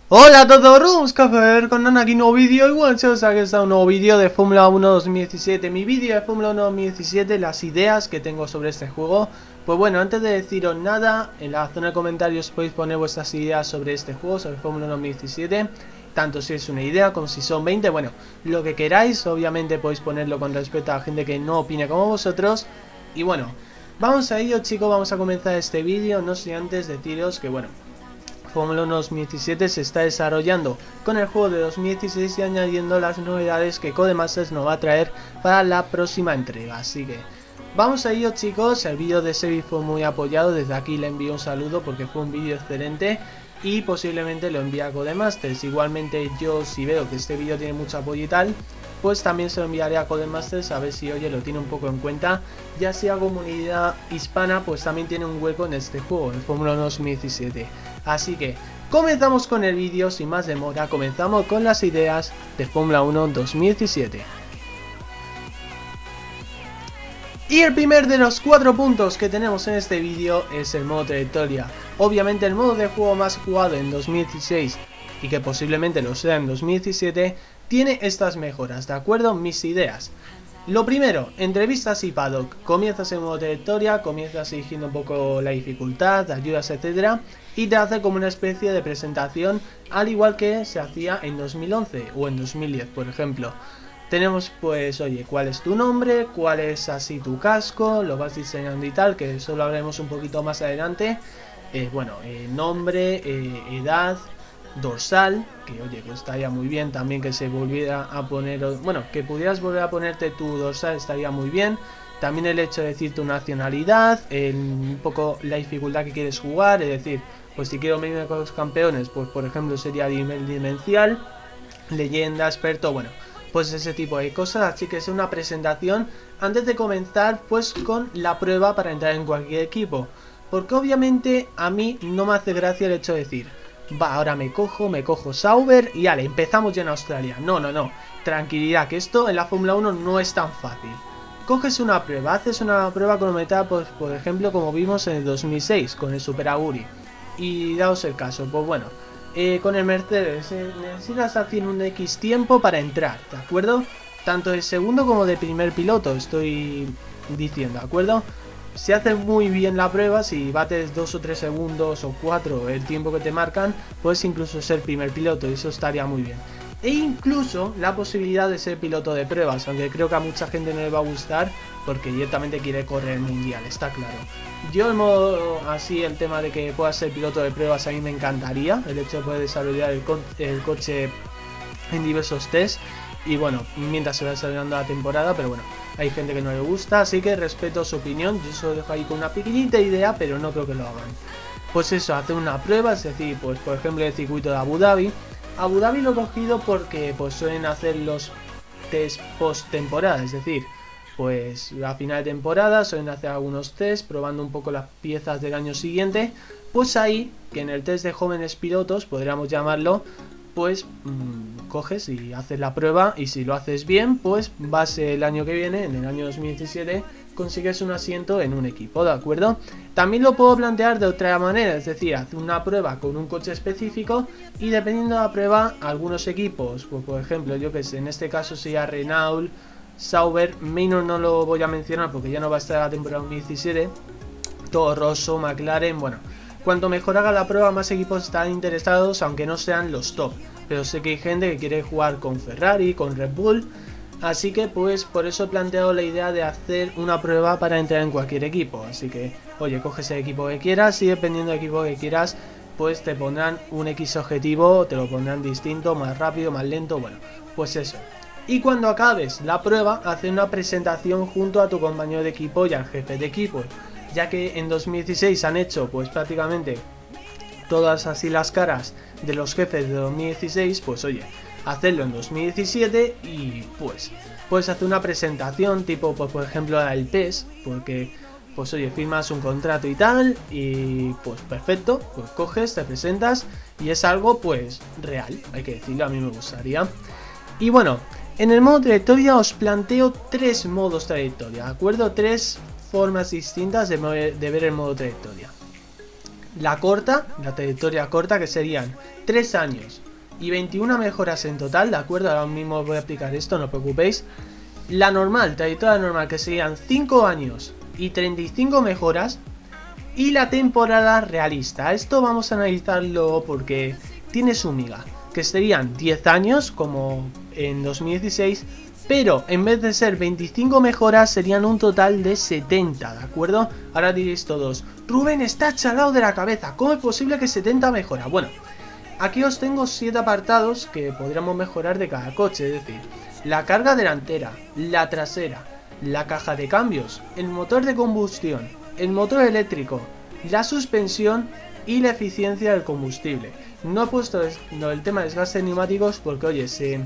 Hola a todos, café con Nana, aquí nuevo vídeo. Igual se os ha estado un nuevo vídeo de Fórmula 1 2017. Mi vídeo de Fórmula 1 2017, las ideas que tengo sobre este juego. Pues bueno, antes de deciros nada, en la zona de comentarios podéis poner vuestras ideas sobre este juego, sobre Fórmula 1 2017. Tanto si es una idea como si son 20, bueno, lo que queráis. Obviamente podéis ponerlo con respecto a la gente que no opine como vosotros. Y bueno, vamos a ello, chicos, vamos a comenzar este vídeo. No sé antes deciros que bueno, Fórmula 1 2017 se está desarrollando con el juego de 2016 y añadiendo las novedades que Codemasters nos va a traer para la próxima entrega. Así que vamos a ello, chicos. El vídeo de Sebi fue muy apoyado, desde aquí le envío un saludo porque fue un vídeo excelente y posiblemente lo envíe a Codemasters. Igualmente yo, si veo que este vídeo tiene mucho apoyo y tal, pues también se lo enviaré a Codemasters a ver si oye lo tiene un poco en cuenta, ya sea comunidad hispana pues también tiene un hueco en este juego, en Fórmula 1 2017. Así que comenzamos con el vídeo, sin más demora, comenzamos con las ideas de Fórmula 1 2017. Y el primer de los 4 puntos que tenemos en este vídeo es el modo trayectoria. Obviamente el modo de juego más jugado en 2016 y que posiblemente lo sea en 2017, tiene estas mejoras, ¿de acuerdo? Mis ideas. Lo primero, entrevistas y paddock. Comienzas en modo trayectoria, comienzas eligiendo un poco la dificultad, ayudas, etcétera, y te hace como una especie de presentación, al igual que se hacía en 2011 o en 2010, por ejemplo. Tenemos pues, oye, cuál es tu nombre, cuál es así tu casco, lo vas diseñando y tal, que eso lo hablaremos un poquito más adelante. Nombre, edad, dorsal, que oye, que estaría muy bien también que se volviera a poner, bueno, que pudieras volver a ponerte tu dorsal, estaría muy bien. También el hecho de decir tu nacionalidad, un poco la dificultad que quieres jugar, es decir, pues si quiero medirme con los campeones, pues por ejemplo sería nivel dimensional, leyenda, experto, bueno, pues ese tipo de cosas. Así que es una presentación antes de comenzar pues con la prueba para entrar en cualquier equipo, porque obviamente a mí no me hace gracia el hecho de decir, va, ahora me cojo Sauber y ale, empezamos ya en Australia. No, tranquilidad, que esto en la Fórmula 1 no es tan fácil. Coges una prueba, haces una prueba cronometrada, pues, por ejemplo, como vimos en el 2006 con el Super Aguri. Y daos el caso, pues bueno, con el Mercedes necesitas hacer un X tiempo para entrar, ¿de acuerdo? Tanto de segundo como de primer piloto, estoy diciendo, ¿de acuerdo? Si haces muy bien la prueba, si bates 2 o 3 segundos o 4 el tiempo que te marcan, puedes incluso ser primer piloto y eso estaría muy bien. E incluso la posibilidad de ser piloto de pruebas, aunque creo que a mucha gente no le va a gustar porque directamente quiere correr el mundial, está claro. Yo el modo así, el tema de que puedas ser piloto de pruebas a mí me encantaría, el hecho de poder desarrollar el coche en diversos tests. Y bueno, mientras se va desarrollando la temporada, pero bueno, hay gente que no le gusta, así que respeto su opinión. Yo solo dejo ahí con una pequeñita idea, pero no creo que lo hagan. Pues eso, hacer una prueba, es decir, pues por ejemplo el circuito de Abu Dhabi. Abu Dhabi lo he cogido porque pues suelen hacer los test post temporada, es decir, pues a final de temporada suelen hacer algunos test, probando un poco las piezas del año siguiente. Pues ahí, que en el test de jóvenes pilotos, podríamos llamarlo, pues coges y haces la prueba y si lo haces bien, pues vas el año que viene, en el año 2017, consigues un asiento en un equipo, ¿de acuerdo? También lo puedo plantear de otra manera, es decir, hacer una prueba con un coche específico y dependiendo de la prueba, algunos equipos, pues por ejemplo, yo que sé, en este caso sería Renault, Sauber, Minor no lo voy a mencionar porque ya no va a estar la temporada 2017, Toro Rosso, McLaren, bueno. Cuanto mejor haga la prueba, más equipos estarán interesados, aunque no sean los top. Pero sé que hay gente que quiere jugar con Ferrari, con Red Bull. Así que pues por eso he planteado la idea de hacer una prueba para entrar en cualquier equipo. Así que, oye, coges el equipo que quieras y dependiendo del equipo que quieras, pues te pondrán un X objetivo, te lo pondrán distinto, más rápido, más lento, bueno, pues eso. Y cuando acabes la prueba, hace una presentación junto a tu compañero de equipo y al jefe de equipo. Ya que en 2016 han hecho pues prácticamente todas así las caras de los jefes de 2016, pues oye, hacerlo en 2017 y pues puedes hacer una presentación tipo pues por ejemplo el PES, porque pues oye, firmas un contrato y tal y pues perfecto, pues coges, te presentas y es algo pues real, hay que decirlo, a mí me gustaría. Y bueno, en el modo trayectoria os planteo 3 modos trayectoria, ¿de acuerdo? 3 formas distintas de ver el modo trayectoria. La corta, la trayectoria corta, que serían 3 años y 21 mejoras en total, ¿de acuerdo? Ahora mismo voy a explicar esto, no os preocupéis. La normal, trayectoria normal, que serían 5 años y 35 mejoras. Y la temporada realista, esto vamos a analizarlo porque tiene su miga, que serían 10 años como en 2016, pero en vez de ser 25 mejoras serían un total de 70, ¿de acuerdo? Ahora diréis todos, Rubén está chalado de la cabeza, ¿cómo es posible que 70 mejoras? Bueno, aquí os tengo 7 apartados que podríamos mejorar de cada coche, es decir, la carga delantera, la trasera, la caja de cambios, el motor de combustión, el motor eléctrico, la suspensión y la eficiencia del combustible. No he puesto el tema de desgaste de neumáticos porque, oye,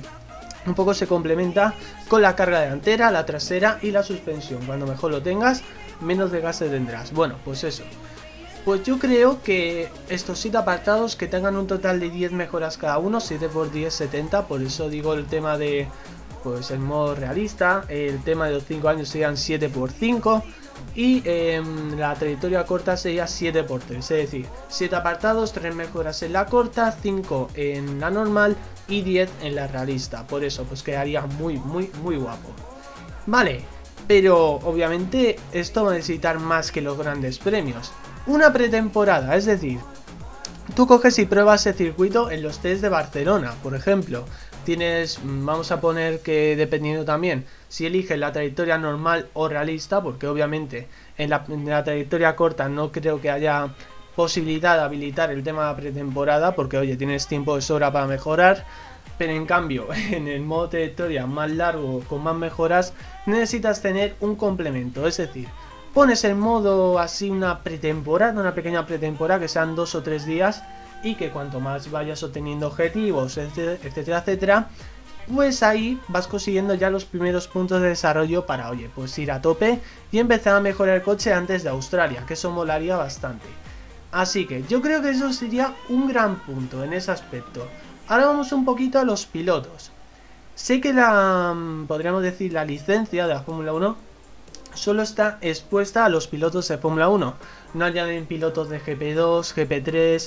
un poco se complementa con la carga delantera, la trasera y la suspensión. Cuando mejor lo tengas, menos desgaste tendrás. Bueno, pues eso. Pues yo creo que estos 7 apartados que tengan un total de 10 mejoras cada uno, 7 por 10, 70, por eso digo el tema de, pues el modo realista, el tema de los 5 años serían 7 por 5 y la trayectoria corta sería 7 por 3, es decir, 7 apartados, 3 mejoras en la corta, 5 en la normal y 10 en la realista, por eso pues quedaría muy guapo. Vale, pero obviamente esto va a necesitar más que los grandes premios. Una pretemporada, es decir, tú coges y pruebas el circuito en los test de Barcelona, por ejemplo. Tienes, vamos a poner que dependiendo también, si eliges la trayectoria normal o realista, porque obviamente en la trayectoria corta no creo que haya posibilidad de habilitar el tema de la pretemporada, porque oye, tienes tiempo de sobra para mejorar, pero en cambio en el modo trayectoria más largo, con más mejoras, necesitas tener un complemento, es decir, pones el modo así una pretemporada, una pequeña pretemporada que sean 2 o 3 días y que cuanto más vayas obteniendo objetivos, etcétera, etcétera, pues ahí vas consiguiendo ya los primeros puntos de desarrollo para, oye, pues ir a tope y empezar a mejorar el coche antes de Australia, que eso molaría bastante. Así que yo creo que eso sería un gran punto en ese aspecto. Ahora vamos un poquito a los pilotos. Sé que podríamos decir, la licencia de la Fórmula 1 solo está expuesta a los pilotos de Fórmula 1. No añaden pilotos de GP2, GP3,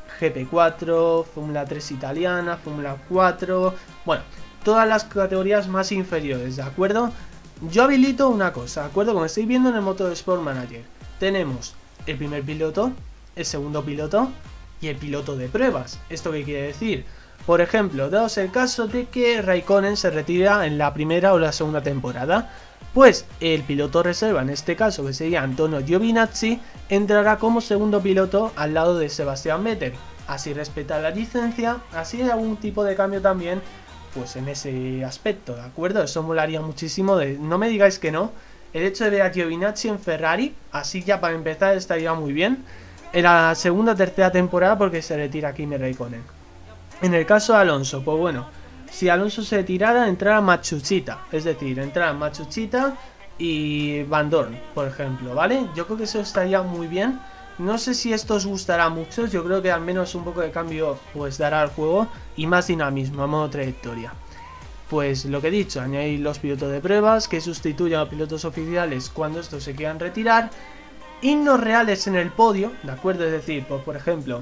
GP4, Fórmula 3 italiana, Fórmula 4, bueno, todas las categorías más inferiores, ¿de acuerdo? Yo habilito una cosa, ¿de acuerdo? Como estáis viendo en el Motorsport Manager, tenemos el primer piloto, el segundo piloto y el piloto de pruebas. ¿Esto qué quiere decir? Por ejemplo, daos el caso de que Raikkonen se retira en la primera o la segunda temporada, pues el piloto reserva, en este caso que sería Antonio Giovinazzi, entrará como segundo piloto al lado de Sebastian Vettel. Así respeta la licencia, así hay algún tipo de cambio también, pues en ese aspecto, ¿de acuerdo? Eso molaría muchísimo, no me digáis que no. El hecho de ver a Giovinazzi en Ferrari, así ya para empezar estaría muy bien. En la segunda o tercera temporada porque se retira Kimi Raikkonen. En el caso de Alonso, pues bueno, si Alonso se retirara, entrara Matsushita, es decir, entrara Matsushita y Van Dorn, por ejemplo, ¿vale? Yo creo que eso estaría muy bien. No sé si esto os gustará mucho, yo creo que al menos un poco de cambio pues dará al juego y más dinamismo a modo trayectoria. Pues lo que he dicho, añadir los pilotos de pruebas que sustituyan a los pilotos oficiales cuando estos se quieran retirar. Himnos reales en el podio, ¿de acuerdo? Es decir, pues por ejemplo,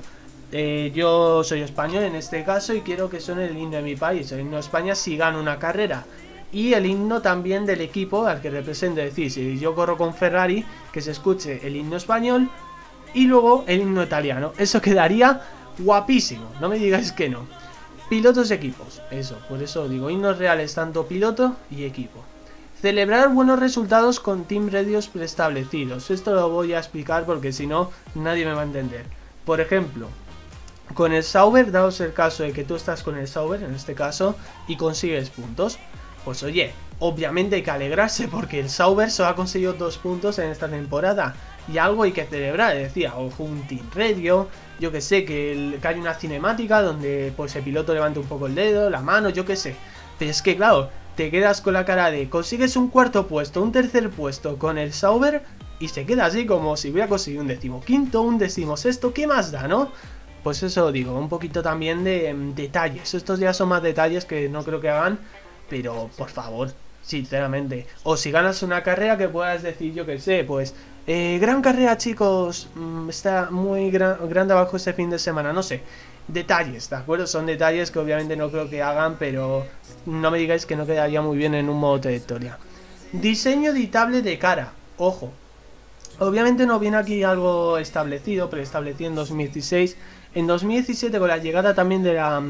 yo soy español en este caso y quiero que suene el himno de mi país, el himno de España si gano una carrera. Y el himno también del equipo al que represente, es decir, si yo corro con Ferrari, que se escuche el himno español y luego el himno italiano. Eso quedaría guapísimo, no me digáis que no. Pilotos y equipos, eso, por eso digo, himnos reales tanto piloto y equipo. Celebrar buenos resultados con team radios preestablecidos. Esto lo voy a explicar porque si no, nadie me va a entender. Por ejemplo, con el Sauber, daos el caso de que tú estás con el Sauber, en este caso, y consigues puntos. Pues oye, obviamente hay que alegrarse porque el Sauber solo ha conseguido 2 puntos en esta temporada. Y algo hay que celebrar, decía, ojo, un team radio, yo que sé, que hay una cinemática donde pues el piloto levanta un poco el dedo, la mano, yo que sé. Pero es que claro, te quedas con la cara de consigues un cuarto puesto, un tercer puesto con el Sauber y se queda así como si hubiera conseguido un 15º, un 16º, ¿qué más da, no? Pues eso digo, un poquito también de detalles. Estos ya son más detalles que no creo que hagan, pero por favor, sinceramente. O si ganas una carrera que puedas decir, yo que sé, pues Gran carrera, chicos. Está muy gran trabajo este fin de semana. No sé. Detalles, ¿de acuerdo? Son detalles que obviamente no creo que hagan, pero no me digáis que no quedaría muy bien en un modo trayectoria. Diseño editable de cara. Ojo. Obviamente no viene aquí algo establecido, pero establecido en 2016. En 2017, con la llegada también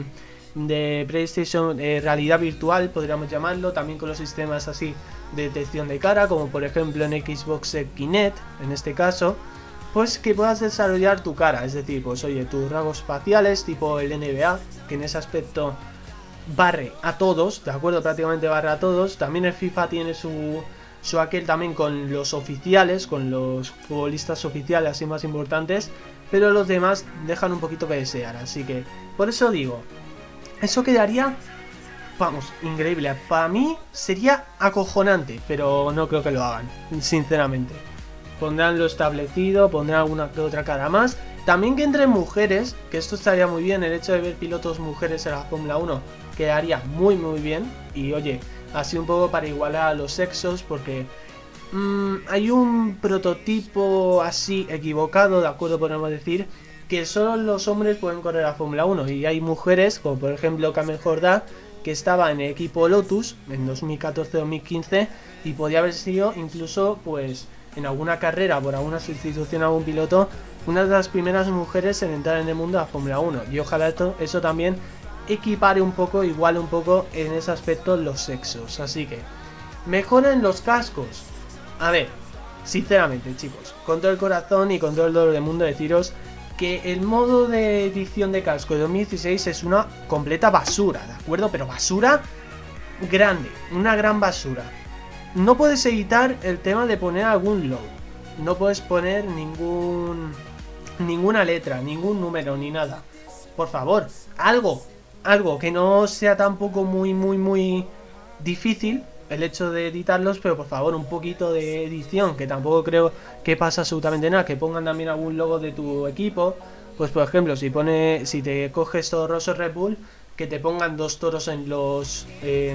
de PlayStation realidad virtual, podríamos llamarlo, también con los sistemas así de detección de cara, como por ejemplo en Xbox Kinect, en este caso, pues que puedas desarrollar tu cara, es decir, pues oye, tus rasgos faciales, tipo el NBA, que en ese aspecto barre a todos, de acuerdo, prácticamente barre a todos. También el FIFA tiene su aquel también con los oficiales, con los futbolistas oficiales así más importantes, pero los demás dejan un poquito que desear, así que por eso digo, eso quedaría, vamos, increíble. Para mí sería acojonante, pero no creo que lo hagan, sinceramente. Pondrán lo establecido, pondrán alguna que otra cara más. También que entren mujeres, que esto estaría muy bien, el hecho de ver pilotos mujeres en la Fórmula 1 quedaría muy bien. Y oye, así un poco para igualar a los sexos, porque hay un prototipo así equivocado, de acuerdo, podemos decir, que solo los hombres pueden correr a Fórmula 1 y hay mujeres, como por ejemplo Carmen Jordá, que estaba en el equipo Lotus en 2014-2015 y podía haber sido incluso pues en alguna carrera por alguna sustitución a algún piloto, una de las primeras mujeres en entrar en el mundo de la Fórmula 1, y ojalá eso también equipare un poco, iguale un poco en ese aspecto los sexos. Así que mejoren los cascos. A ver, sinceramente, chicos, con todo el corazón y con todo el dolor del mundo, deciros que el modo de edición de casco de 2016 es una completa basura, ¿de acuerdo? Pero basura grande, una gran basura. No puedes editar el tema de poner algún logo, no puedes poner ninguna letra, ningún número, ni nada. Por favor, algo que no sea tampoco muy difícil el hecho de editarlos, pero por favor un poquito de edición, que tampoco creo que pasa absolutamente nada. Que pongan también algún logo de tu equipo, pues por ejemplo si te coges todo roso Red Bull, que te pongan dos toros en los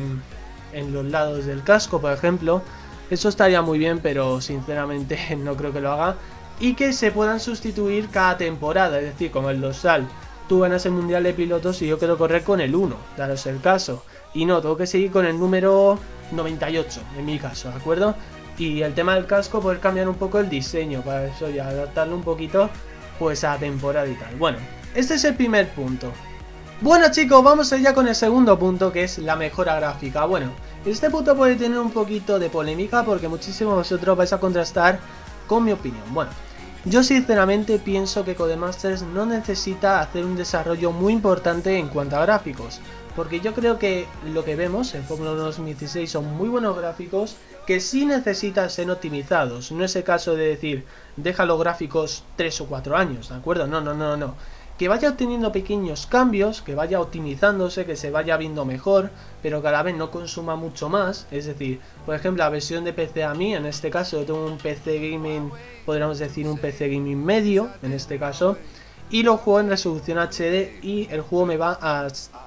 lados del casco, por ejemplo. Eso estaría muy bien, pero sinceramente no creo que lo haga. Y que se puedan sustituir cada temporada, es decir, como el dorsal, tú ganas el mundial de pilotos y yo quiero correr con el 1, daros el caso, y no, tengo que seguir con el número 98 en mi caso, ¿de acuerdo? Y el tema del casco, poder cambiar un poco el diseño, para eso ya adaptarlo un poquito pues a temporada y tal. Bueno, este es el primer punto. Bueno, chicos, vamos allá con el segundo punto, que es la mejora gráfica. Bueno, este punto puede tener un poquito de polémica porque muchísimos de vosotros vais a contrastar con mi opinión. Bueno, yo sinceramente pienso que Codemasters no necesita hacer un desarrollo muy importante en cuanto a gráficos, porque yo creo que lo que vemos en Fórmula 1 2016 son muy buenos gráficos que sí necesitan ser optimizados. No es el caso de decir, deja los gráficos 3 o 4 años, ¿de acuerdo? No. Que vaya obteniendo pequeños cambios, que vaya optimizándose, que se vaya viendo mejor, pero que a la vez no consuma mucho más. Es decir, por ejemplo, la versión de PC a mí, en este caso yo tengo un PC gaming, podríamos decir un PC gaming medio, en este caso, y lo juego en resolución HD y el juego me va a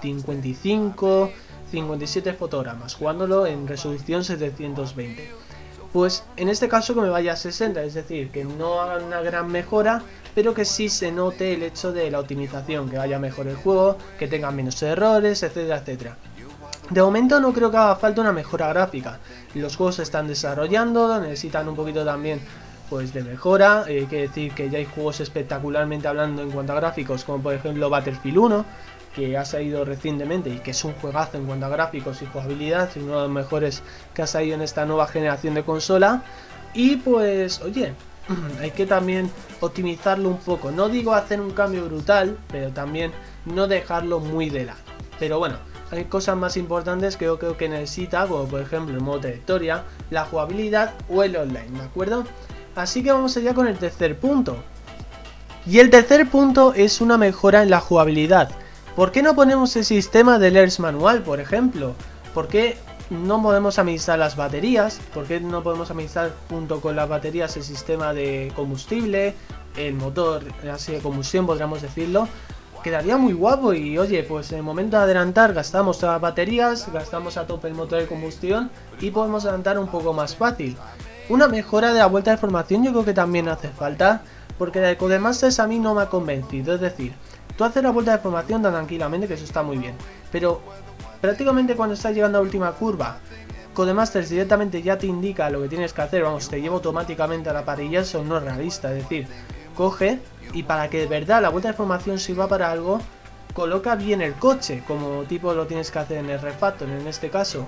55, 57 fotogramas, jugándolo en resolución 720. Pues en este caso que me vaya a 60, es decir, que no haga una gran mejora, pero que sí se note el hecho de la optimización, que vaya mejor el juego, que tenga menos errores, etcétera. De momento no creo que haga falta una mejora gráfica. Los juegos se están desarrollando, necesitan un poquito también pues de mejora. Hay que decir que ya hay juegos espectacularmente hablando en cuanto a gráficos, como por ejemplo Battlefield 1, que ha salido recientemente y que es un juegazo en cuanto a gráficos y jugabilidad, y uno de los mejores que ha salido en esta nueva generación de consola. Y pues, oye, hay que también optimizarlo un poco. No digo hacer un cambio brutal, pero también no dejarlo muy de lado. Pero bueno, hay cosas más importantes que yo creo que necesita, como por ejemplo el modo trayectoria, la jugabilidad o el online, ¿de acuerdo? Así que vamos allá con el tercer punto. Y el tercer punto es una mejora en la jugabilidad. ¿Por qué no ponemos el sistema del ERS manual, por ejemplo? ¿Por qué no podemos administrar las baterías? ¿Por qué no podemos administrar junto con las baterías el sistema de combustible, el motor así de combustión, podríamos decirlo? Quedaría muy guapo y oye, pues en el momento de adelantar gastamos las baterías, gastamos a tope el motor de combustión y podemos adelantar un poco más fácil. Una mejora de la vuelta de formación yo creo que también hace falta, porque la de Codemasters a mí no me ha convencido. Es decir, tú haces la vuelta de formación tan tranquilamente, que eso está muy bien, pero prácticamente cuando estás llegando a última curva, Codemasters directamente ya te indica lo que tienes que hacer, vamos, te lleva automáticamente a la parrilla. Eso no es realista. Es decir, coge y para que de verdad la vuelta de formación sirva para algo, coloca bien el coche, como tipo lo tienes que hacer en el refactor en este caso.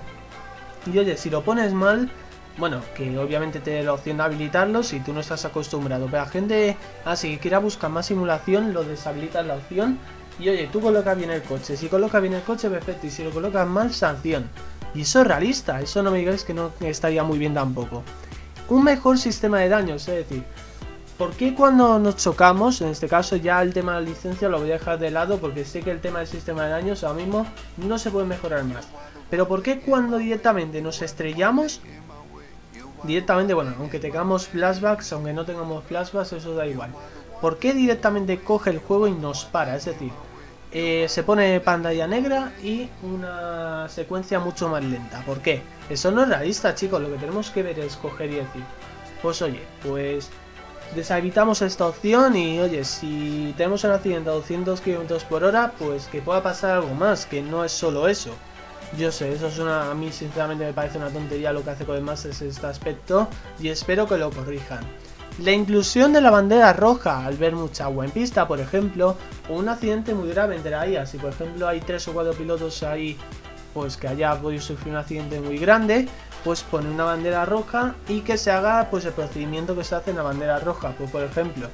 Y oye, si lo pones mal, bueno, que obviamente te da la opción de habilitarlo si tú no estás acostumbrado, pero la gente así que quiera buscar más simulación, lo deshabilitas la opción. Y oye, tú colocas bien el coche, si colocas bien el coche, perfecto, y si lo colocas mal, sanción. Y eso es realista, eso no me digáis que no estaría muy bien tampoco. Un mejor sistema de daños, es decir, ¿por qué cuando nos chocamos, en este caso ya el tema de la licencia lo voy a dejar de lado porque sé que el tema del sistema de daños ahora mismo no se puede mejorar más? Pero ¿por qué cuando directamente nos estrellamos, directamente, bueno, aunque tengamos flashbacks, aunque no tengamos flashbacks, eso da igual? ¿Por qué directamente coge el juego y nos para? Es decir, se pone pantalla negra y una secuencia mucho más lenta. ¿Por qué? Eso no es realista, chicos. Lo que tenemos que ver es coger y decir, pues oye, pues deshabilitamos esta opción y oye, si tenemos un accidente a 200 km por hora, pues que pueda pasar algo más, que no es solo eso. Yo sé, eso es a mí sinceramente me parece una tontería lo que hace Codemasters en este aspecto y espero que lo corrijan. La inclusión de la bandera roja al ver mucha agua en pista, por ejemplo, o un accidente muy grave entre la IA. Si por ejemplo hay 3 o 4 pilotos ahí, pues que haya podido sufrir un accidente muy grande, pues pone una bandera roja y que se haga pues el procedimiento que se hace en la bandera roja. Pues por ejemplo,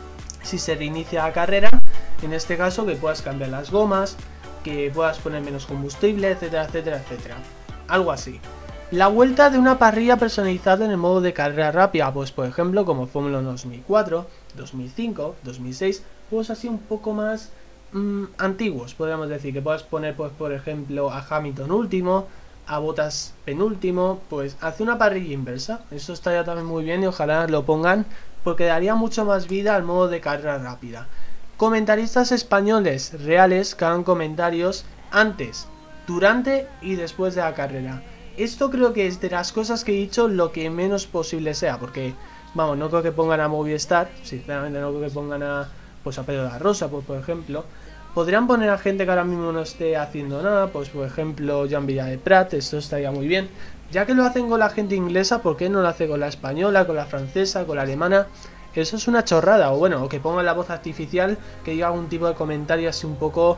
si se reinicia la carrera, en este caso que puedas cambiar las gomas, que puedas poner menos combustible, etcétera, etcétera, etcétera. Algo así. La vuelta de una parrilla personalizada en el modo de carrera rápida, pues por ejemplo como Fórmula 1 2004, 2005, 2006, juegos así un poco más antiguos, podríamos decir, que puedas poner pues por ejemplo a Hamilton último, a Bottas penúltimo, pues hace una parrilla inversa. Eso estaría también muy bien y ojalá lo pongan porque daría mucho más vida al modo de carrera rápida. Comentaristas españoles reales que hagan comentarios antes, durante y después de la carrera. Esto creo que es de las cosas que he dicho lo que menos posible sea, porque, vamos, no creo que pongan a Movistar, sinceramente no creo que pongan a, pues a Pedro de la Rosa, pues por ejemplo. Podrían poner a gente que ahora mismo no esté haciendo nada, pues por ejemplo Jan Villadeprat, esto estaría muy bien. Ya que lo hacen con la gente inglesa, ¿por qué no lo hace con la española, con la francesa, con la alemana? Eso es una chorrada, o bueno, o que pongan la voz artificial, que diga algún tipo de comentario así un poco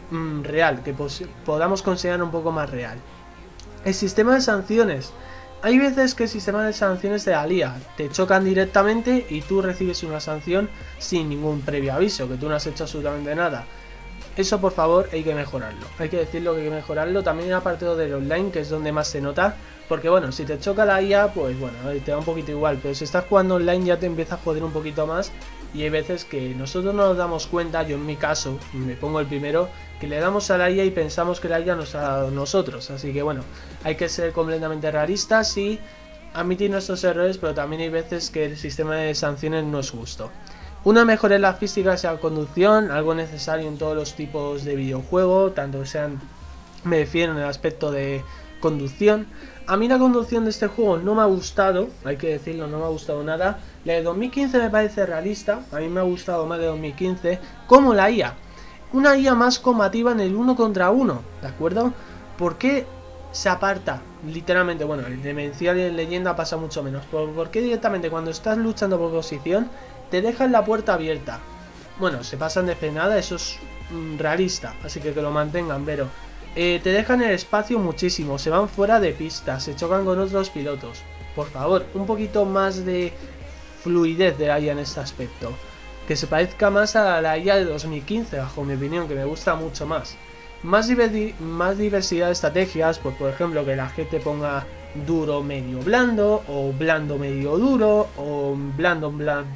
real, que podamos considerar un poco más real. El sistema de sanciones. Hay veces que el sistema de sanciones te alía, te chocan directamente y tú recibes una sanción sin ningún previo aviso, que tú no has hecho absolutamente nada. Eso por favor hay que mejorarlo, hay que decirlo que hay que mejorarlo. También aparte del online, que es donde más se nota, porque bueno, si te choca la IA, pues bueno, te da un poquito igual, pero si estás jugando online ya te empieza a joder un poquito más. Y hay veces que nosotros no nos damos cuenta, yo en mi caso, me pongo el primero, que le damos a la IA y pensamos que la IA nos ha dado a nosotros. Así que bueno, hay que ser completamente realistas y admitir nuestros errores, pero también hay veces que el sistema de sanciones no es justo. Una mejora en la física y la conducción, algo necesario en todos los tipos de videojuego, tanto sean, me refiero en el aspecto de conducción. A mí la conducción de este juego no me ha gustado, hay que decirlo, no me ha gustado nada. La de 2015 me parece realista, a mí me ha gustado más de 2015, como la IA. Una IA más combativa en el 1 contra 1, ¿de acuerdo? ¿Por qué se aparta? Literalmente, bueno, en Demencial y en Leyenda pasa mucho menos. ¿Por qué directamente cuando estás luchando por posición te dejan la puerta abierta? Bueno, se pasan de frenada, eso es realista, así que lo mantengan, pero te dejan el espacio muchísimo, se van fuera de pista, se chocan con otros pilotos. Por favor, un poquito más de fluidez de la IA en este aspecto, que se parezca más a la IA de 2015, bajo mi opinión, que me gusta mucho más. Más diversidad de estrategias, pues por ejemplo que la gente ponga duro medio blando, o blando medio duro, o blando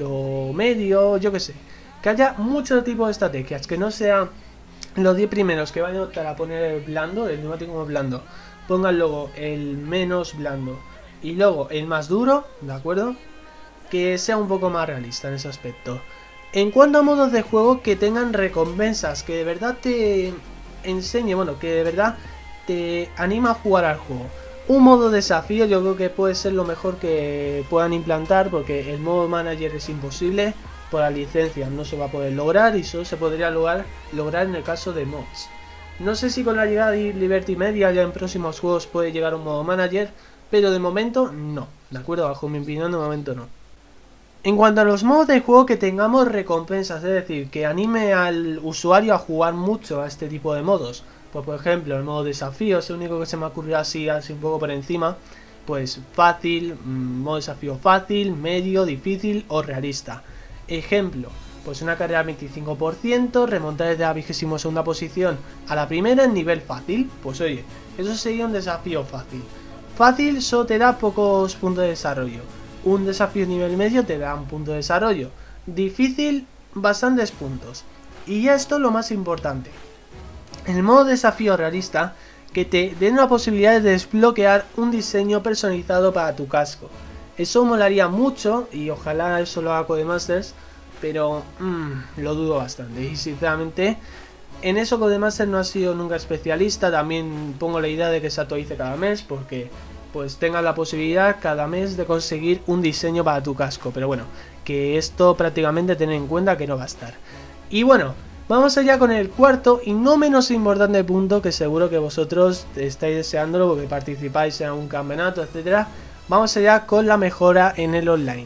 medio, yo que sé. Que haya muchos tipos de estrategias, que no sean los 10 primeros que van a optar a poner el blando, el neumático blando, pongan luego el menos blando y luego el más duro, ¿de acuerdo? Que sea un poco más realista en ese aspecto. En cuanto a modos de juego, que tengan recompensas, que de verdad te enseñe, bueno, que de verdad te anima a jugar al juego. Un modo desafío yo creo que puede ser lo mejor que puedan implantar, porque el modo manager es imposible, por la licencia no se va a poder lograr y solo se podría lograr en el caso de mods. No sé si con la llegada de Liberty Media ya en próximos juegos puede llegar un modo manager, pero de momento no, ¿de acuerdo? Bajo mi opinión de momento no. En cuanto a los modos de juego, que tengamos recompensas, es decir, que anime al usuario a jugar mucho a este tipo de modos. Pues por ejemplo, el modo desafío es el único que se me ocurrió así un poco por encima. Pues fácil, modo desafío fácil, medio, difícil o realista. Ejemplo, pues una carrera al 25%, remontar desde la 22ª posición a la primera en nivel fácil. Pues oye, eso sería un desafío fácil. Fácil solo te da pocos puntos de desarrollo. Un desafío nivel medio te da un punto de desarrollo. Difícil, bastantes puntos. Y esto es lo más importante. El modo desafío realista, que te den la posibilidad de desbloquear un diseño personalizado para tu casco. Eso molaría mucho y ojalá eso lo haga Codemasters, pero lo dudo bastante. Y sinceramente, en eso Codemasters no ha sido nunca especialista. También pongo la idea de que se actualice cada mes, porque pues tengas la posibilidad cada mes de conseguir un diseño para tu casco. Pero bueno, que esto prácticamente tened en cuenta que no va a estar. Y bueno, vamos allá con el cuarto y no menos importante punto, que seguro que vosotros estáis deseándolo porque participáis en algún campeonato, etcétera. Vamos allá con la mejora en el online.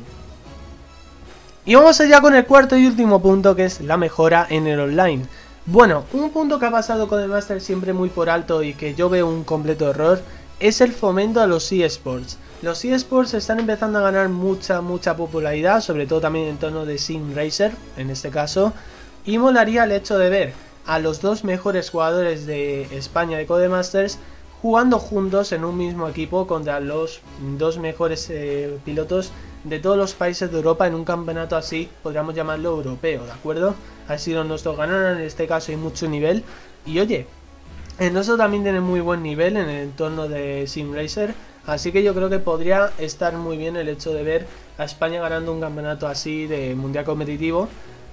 Y vamos allá con el cuarto y último punto, que es la mejora en el online. Bueno, un punto que ha pasado con el Master siempre muy por alto y que yo veo un completo error es el fomento a los eSports. Los eSports están empezando a ganar mucha popularidad, sobre todo también en torno de Sim Racer, en este caso. Y molaría el hecho de ver a los dos mejores jugadores de España de Codemasters jugando juntos en un mismo equipo contra los dos mejores pilotos de todos los países de Europa en un campeonato así, podríamos llamarlo europeo, ¿de acuerdo? Así los nuestros ganaron, en este caso hay mucho nivel. Y oye, el nuestro también tiene muy buen nivel en el entorno de Sim Racer, así que yo creo que podría estar muy bien el hecho de ver a España ganando un campeonato así de mundial competitivo.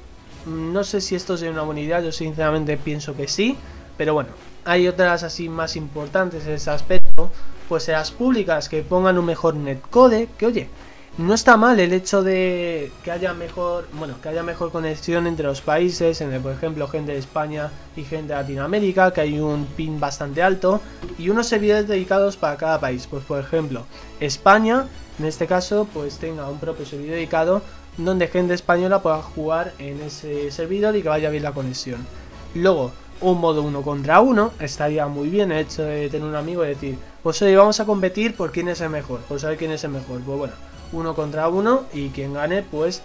No sé si esto sería una buena idea, yo sinceramente pienso que sí, pero bueno, hay otras así más importantes en ese aspecto, pues en las públicas que pongan un mejor netcode, que oye, no está mal el hecho de que haya mejor, conexión entre los países, entre por ejemplo gente de España y gente de Latinoamérica, que hay un ping bastante alto y unos servidores dedicados para cada país. Pues por ejemplo, España, en este caso, pues tenga un propio servidor dedicado donde gente española pueda jugar en ese servidor y que vaya bien la conexión. Luego, un modo 1 contra 1, estaría muy bien el hecho de tener un amigo y decir, pues hoy vamos a competir por quién es el mejor, por saber quién es el mejor. Pues bueno, 1 contra 1 y quien gane pues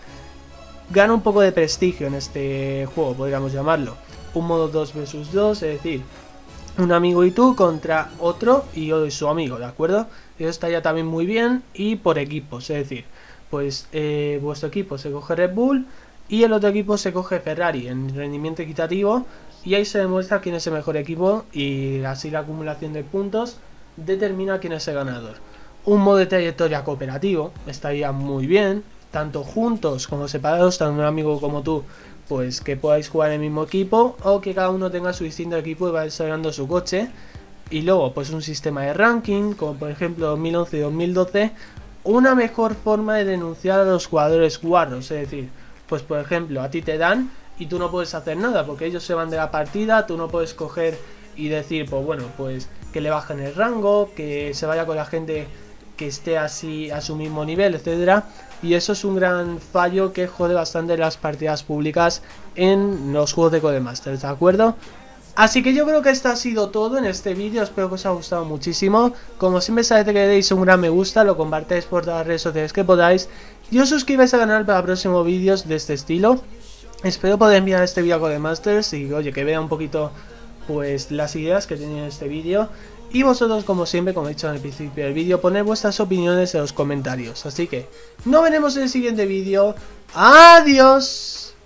gana un poco de prestigio en este juego, podríamos llamarlo. Un modo 2 versus 2, es decir, un amigo y tú contra otro y su amigo, ¿de acuerdo? Eso estaría también muy bien, y por equipos, es decir, pues vuestro equipo se coge Red Bull y el otro equipo se coge Ferrari en rendimiento equitativo, y ahí se demuestra quién es el mejor equipo y así la acumulación de puntos determina quién es el ganador. Un modo de trayectoria cooperativo estaría muy bien, tanto juntos como separados, tanto un amigo como tú, pues que podáis jugar en el mismo equipo o que cada uno tenga su distinto equipo y vaya desarrollando su coche. Y luego pues un sistema de ranking, como por ejemplo 2011 y 2012, una mejor forma de denunciar a los jugadores guarros, es decir, pues por ejemplo a ti te dan y tú no puedes hacer nada porque ellos se van de la partida, tú no puedes coger y decir, pues bueno, pues que le bajen el rango, que se vaya con la gente que esté así a su mismo nivel, etcétera. Y eso es un gran fallo que jode bastante las partidas públicas en los juegos de Codemasters, ¿de acuerdo? Así que yo creo que esto ha sido todo en este vídeo, espero que os haya gustado muchísimo. Como siempre sabéis que le deis un gran me gusta, lo compartáis por todas las redes sociales que podáis y os suscribáis al canal para próximos vídeos de este estilo. Espero poder enviar este vídeo a Codemasters y oye, que vea un poquito pues las ideas que tenía en este vídeo. Y vosotros, como siempre, como he dicho en el principio del vídeo, poned vuestras opiniones en los comentarios. Así que nos veremos en el siguiente vídeo. ¡Adiós!